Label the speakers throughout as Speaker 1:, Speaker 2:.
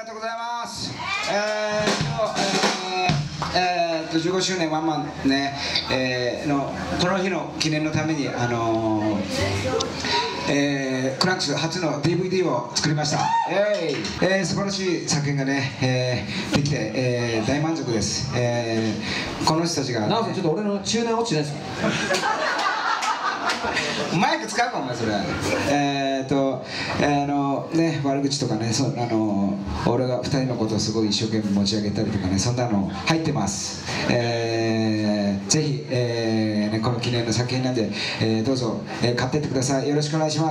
Speaker 1: がとうございます。15周年ワンマンね、のこの日の記念のためにクランクス初の DVD を作りました。素晴らしい作品がね、できて、大満足です。この人たちが、
Speaker 2: なおさんちょっと俺の中年落ちないですか？
Speaker 1: マイク使うかお前それ。ね、悪口とかね、俺が2人のことをすごい一生懸命持ち上げたりとかね、そんなの入ってます。ぜひ、ね、この記念の作品なんで、どうぞ、買ってってください。よろしくお願いします。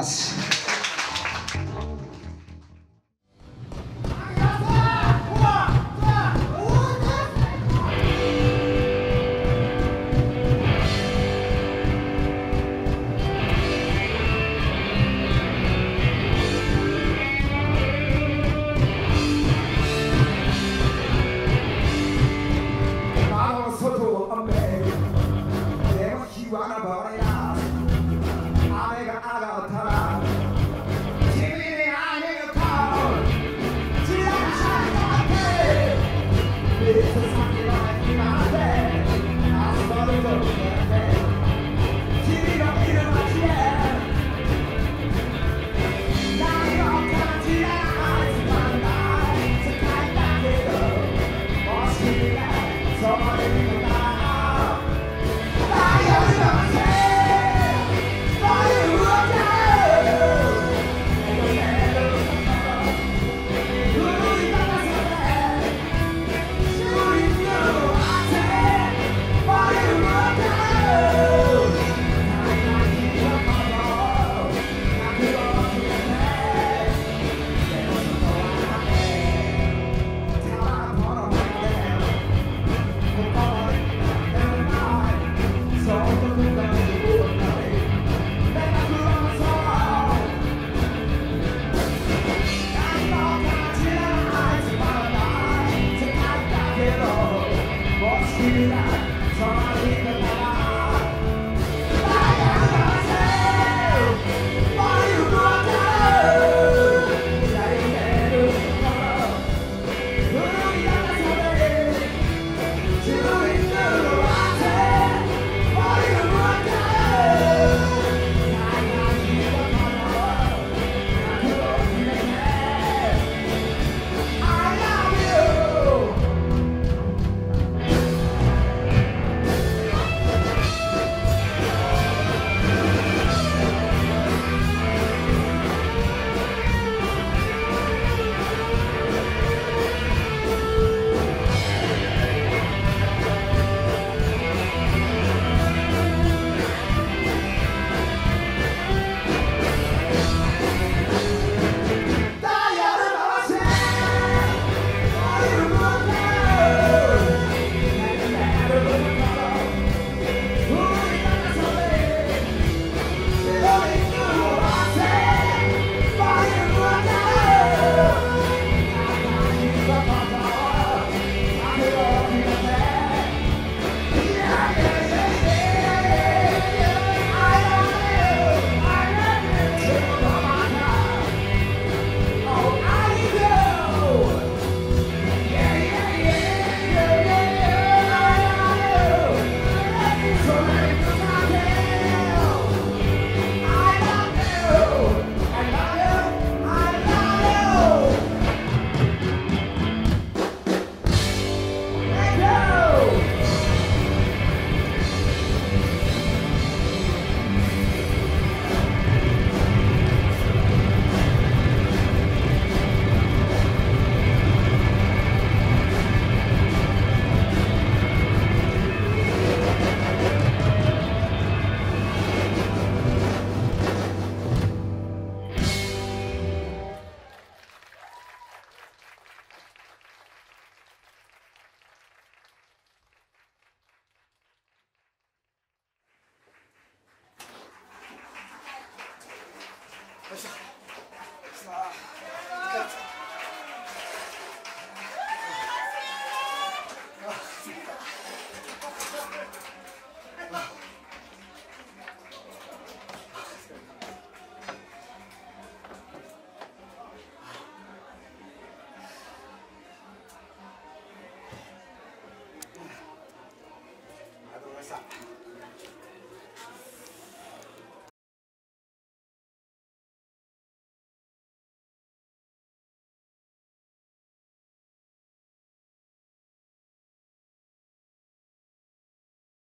Speaker 3: した。